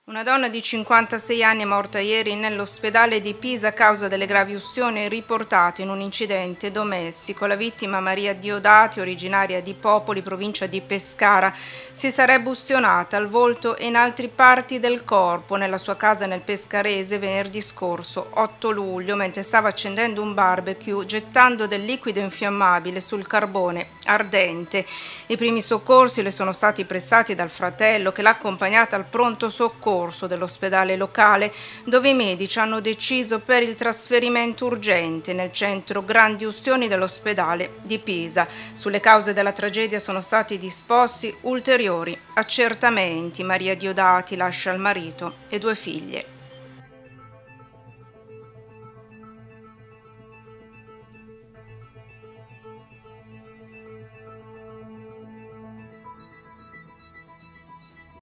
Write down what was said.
Una donna di 56 anni è morta ieri nell'ospedale di Pisa a causa delle gravi ustioni riportate in un incidente domestico. La vittima, Maria Diodati, originaria di Popoli, provincia di Pescara, si sarebbe ustionata al volto e in altre parti del corpo nella sua casa nel Pescarese venerdì scorso, 8 luglio, mentre stava accendendo un barbecue gettando del liquido infiammabile sul carbone ardente. I primi soccorsi le sono stati prestati dal fratello che l'ha accompagnata al pronto soccorso dell'ospedale locale, dove i medici hanno deciso per il trasferimento urgente nel centro grandi ustioni dell'ospedale di Pisa. Sulle cause della tragedia sono stati disposti ulteriori accertamenti. Maria Diodati lascia il marito e 2 figlie.